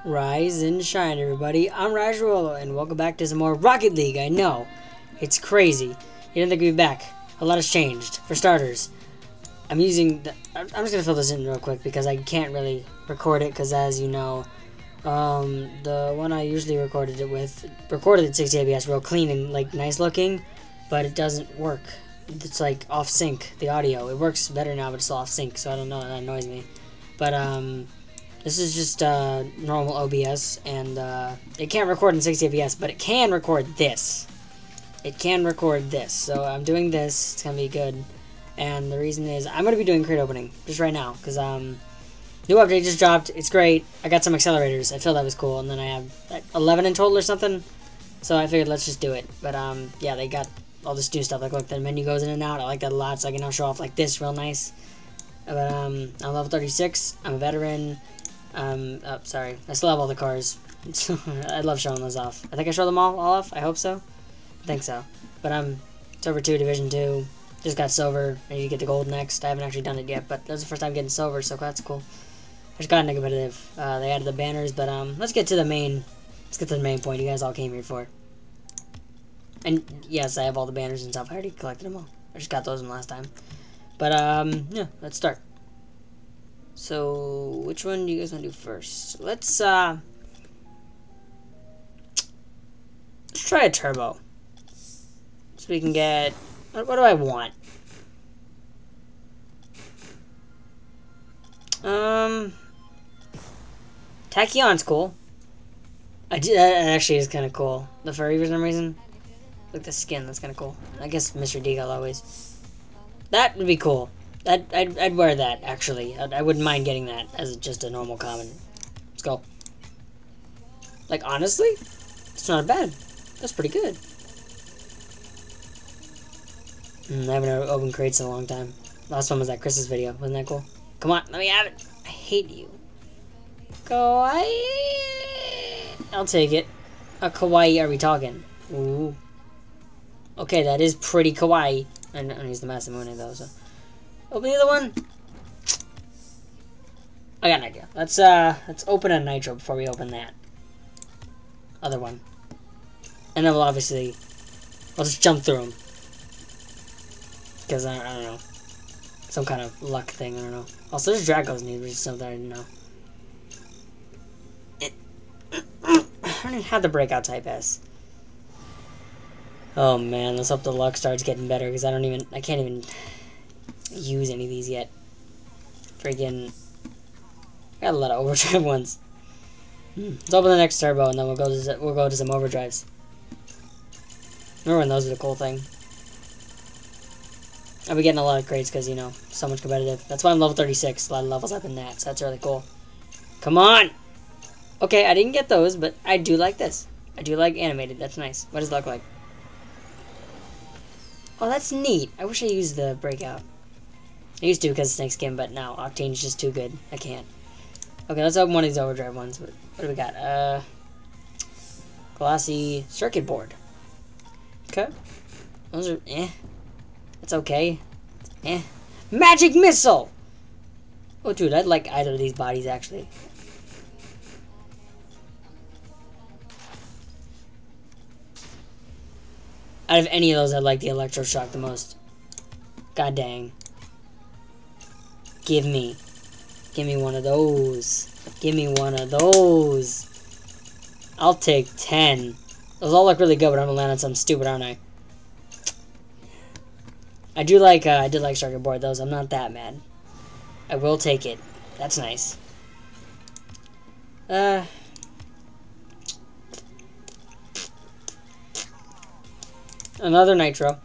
Rise and shine, everybody. I'm Rajrolo, and welcome back to some more Rocket League. I know, it's crazy. You didn't think we'd be back. A lot has changed. For starters, I'm using the... I'm just going to fill this in real quick because I can't really record it because, as you know, the one I usually recorded it with, recorded at 60 ABS, real clean and, like, nice looking, but it doesn't work. It's, like, off sync, the audio. It works better now, but it's still off sync, so I don't know, that annoys me. But, this is just normal OBS, and it can't record in 60 FPS, but it can record this. It can record this, so I'm doing this. It's gonna be good, and the reason is I'm gonna be doing crate opening just right now because new update just dropped. It's great. I got some accelerators. I feel that was cool, and then I have like, 11 in total or something. So I figured let's just do it. But yeah, they got all this new stuff. Like look, the menu goes in and out. I like that a lot, so I can now show off like this real nice. But I'm level 36. I'm a veteran. Oh, sorry. I still have all the cars. I love showing those off. I think I showed them all off. I hope so. I think so. But Silver 2, Division 2. Just got silver. I need to get the gold next. I haven't actually done it yet, but that's the first time getting silver, so that's cool. I just got into competitive. They added the banners, but let's get to the main. Let's get to the main point you guys all came here for. And yes, I have all the banners and stuff. I already collected them all. I just got those from last time. But yeah, let's start. So, which one do you guys want to do first? Let's try a turbo. So we can get... What do I want? Tachyon's cool. That actually is kind of cool. The furry for some reason. Like the skin, that's kind of cool. I guess Mr. Deagle always. That would be cool. I'd wear that, actually. I wouldn't mind getting that as just a normal common. Let's go. Like, honestly, it's not bad. That's pretty good. I haven't opened crates in a long time. Last one was that Chris's video. Wasn't that cool? Come on, let me have it. I hate you. Kawaii. I'll take it. A kawaii are we talking? Ooh. Okay, that is pretty kawaii. And he's the Masamune, though, so... Open the other one. I got an idea. Let's open a nitro before we open that other one, and then we'll obviously just jump through them because I don't know, some kind of luck thing. I don't know. Also, there's Draco's need, which is something I didn't know. I don't even have the breakout type S. Oh man, let's hope the luck starts getting better because I can't even use any of these yet. Friggin' got a lot of overdrive ones. Let's open the next turbo and then we'll go to some overdrives. Remember when those were the cool thing? I'll be getting a lot of crates because, you know, so much competitive. That's why I'm level 36. A lot of levels up in that, so that's really cool. Come on! Okay, I didn't get those, but I do like this. I do like animated. That's nice. What does it look like? Oh, that's neat. I wish I used the breakout. I used to because Snake Skin, but now Octane's just too good. I can't. Okay, let's open one of these overdrive ones. What do we got? Glossy circuit board. Okay. Those are It's okay. Magic missile! Oh, dude, I'd like either of these bodies, actually. Out of any of those, I'd like the electroshock the most. God dang. Give me one of those. Give me one of those. I'll take 10. Those all look really good, but I'm gonna land on something stupid, aren't I? I did like circuit board those. I'm not that mad. I will take it. That's nice. Another nitro.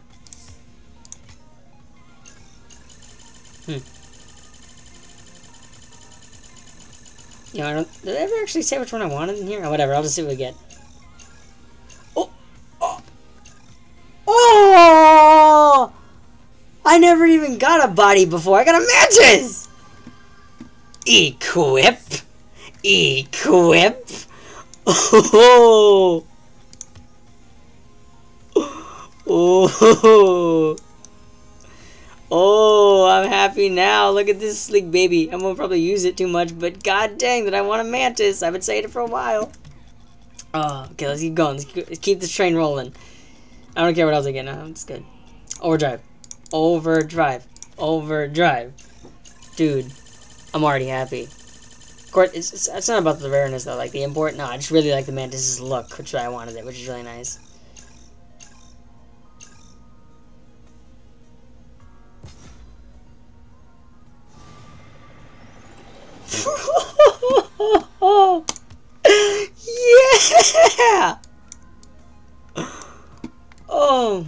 You know, did I ever actually say which one I wanted in here? Oh, whatever, I'll just see what we get. Oh! Oh! Oh! I never even got a body before. I got a Mantis! Equip! Equip! Oh! Oh! Oh, I'm happy now. Look at this sleek baby. I won't probably use it too much, but god dang that I want a mantis. I've been saying it for a while. Oh, okay, let's keep going. Let's keep this train rolling. I don't care what else I get now. It's good. Overdrive. Overdrive. Overdrive. Dude, I'm already happy. Of course, it's not about the rareness, though. Like, the import. No, I just really like the mantis's look, which is why I wanted it, which is really nice. Yeah! Oh.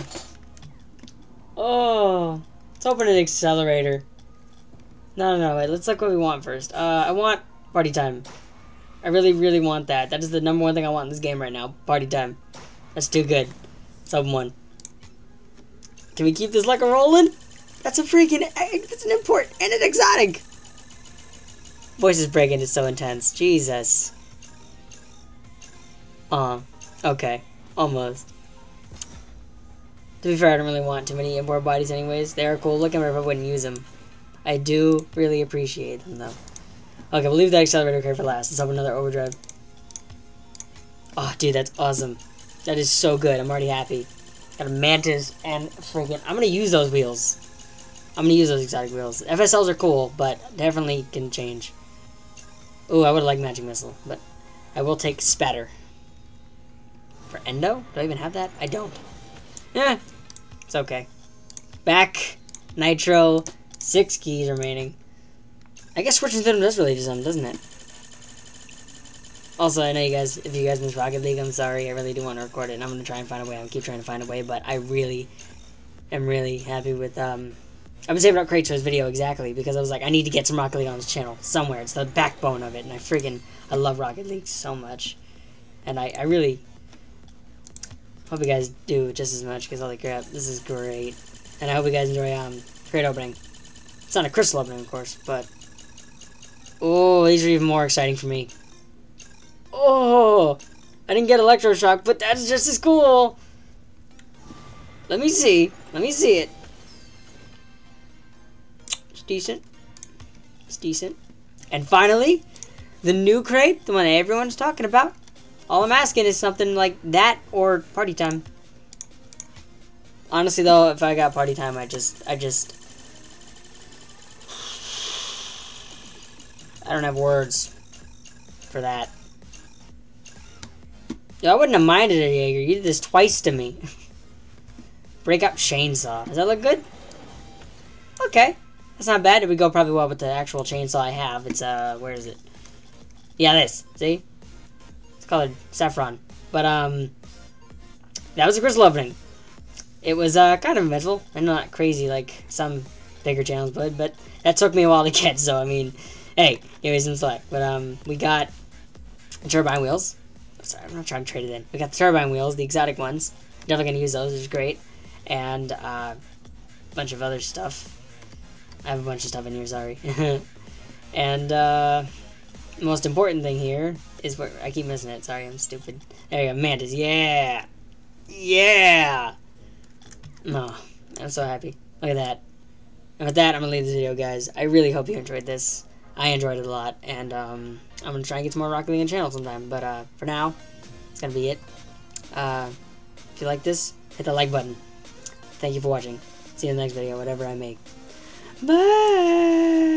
Oh. Let's open an accelerator. No, wait. Let's look what we want first. I want party time. I really, really want that. That is the number one thing I want in this game right now. Party time. That's too good. Let's open one. Can we keep this like a rolling? That's a freaking... That's an import and an exotic. Voices breaking is so intense. Jesus. Okay. Almost. To be fair, I don't really want too many import bodies anyways. They are cool looking, but I wouldn't use them. I do really appreciate them, though. Okay, we'll leave that accelerator crate for last. Let's open another overdrive. Oh, dude, that's awesome. That is so good. I'm already happy. Got a mantis and freaking... I'm going to use those wheels. I'm going to use those exotic wheels. FSLs are cool, but definitely can change. Ooh, I would like magic missile, but I will take spatter. For endo? Do I even have that? I don't. Eh, it's okay. Back, nitro, 6 keys remaining. I guess switching through them does really do something, doesn't it? Also, I know you guys, if you guys miss Rocket League, I'm sorry. I really do want to record it, and I'm going to try and find a way. I'm keep trying to find a way, but I really am really happy with, I've been saving up crates for this video exactly, because I was like, I need to get some Rocket League on this channel somewhere. It's the backbone of it, and I love Rocket League so much. And I really hope you guys do just as much, because holy crap, this is great. And I hope you guys enjoy, crate opening. It's not a crystal opening, of course, but... Oh, these are even more exciting for me. Oh! I didn't get electroshock, but that's just as cool! Let me see. Let me see it. It's decent. It's decent. And finally, the new crate, the one that everyone's talking about. All I'm asking is something like that or party time. Honestly, though, if I got party time, I don't have words for that. Yo, I wouldn't have minded it, Jaeger. You did this twice to me. Break up chainsaw. Does that look good? Okay. That's not bad. It would go probably well with the actual chainsaw I have. It's, where is it? Yeah, this. See? It's colored saffron. But, that was a crystal opening. It was, kind of eventful. And not crazy like some bigger channels would, but that took me a while to get, so, I mean, hey, give me some slack. But, we got turbine wheels. Sorry, I'm not trying to trade it in. We got the turbine wheels, the exotic ones. Definitely going to use those, which is great. And a bunch of other stuff. I have a bunch of stuff in here, sorry. And the most important thing here is where I keep missing it. Sorry, I'm stupid. There you go, mantis. Yeah! Yeah! Oh, I'm so happy. Look at that. And with that, I'm going to leave this video, guys. I really hope you enjoyed this. I enjoyed it a lot, and I'm going to try and get some more Rocket League on the channel sometime, but for now, it's going to be it. If you like this, hit the like button. Thank you for watching. See you in the next video, whatever I make. Bye!